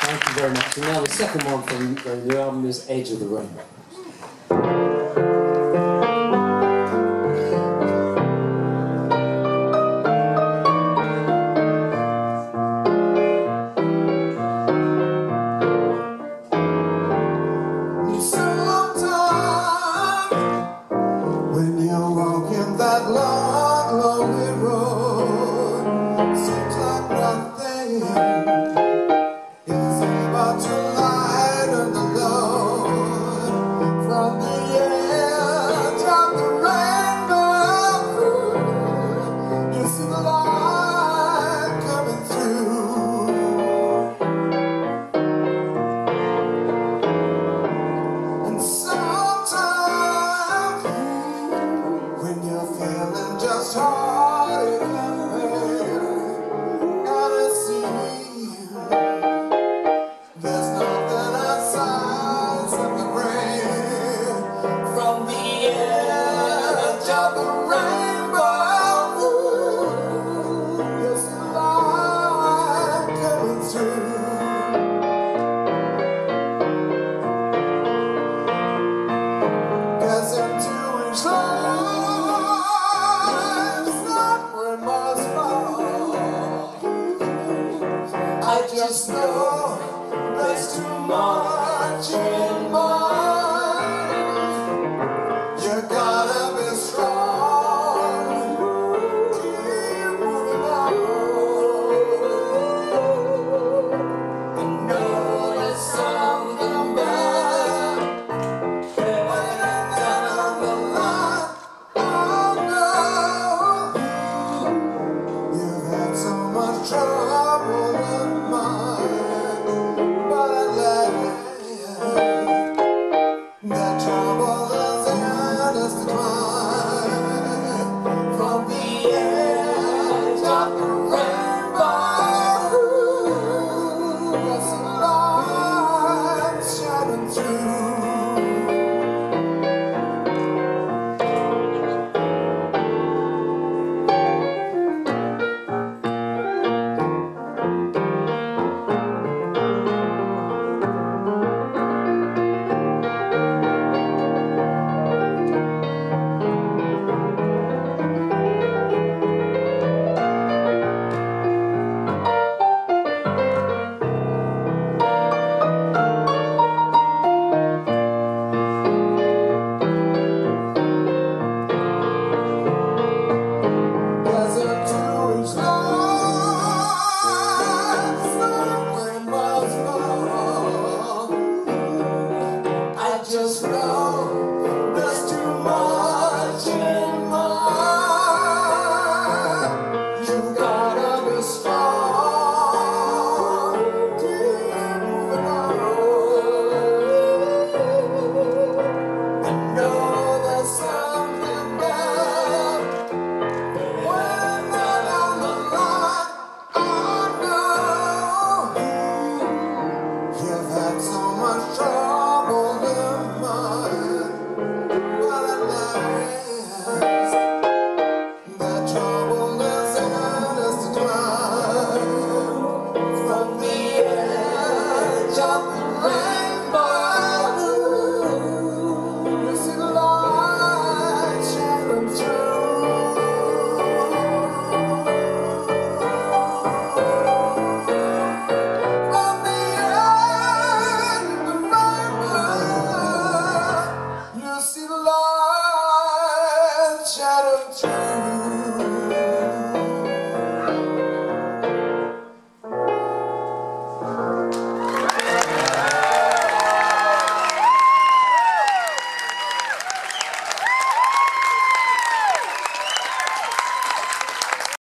Thank you very much. And now the second one from the new album is Edge of the Rainbow. When you're walking that long, lonely road, seems like nothing is able to lighten the load. From the edge of the rainbow, you see the light coming through. And sometimes when you're feeling just hard and it seems there's nothing outside of the rain. From the edge of the rainbow, there's a light coming through. Guess I'm doing I just know there's too much in mind. You gotta be strong, keep moving on. You know there's something bad waiting down the line. Oh no, you've had so much trouble in mind, but at last that trouble is endless to climb. From the edge of the rainbow, there's a light shining through. Just know there's too much in mind. You've gotta be strong, keep moving on. And know there's something better when they're on the line. I know you've had so much trouble. See the light shadow through.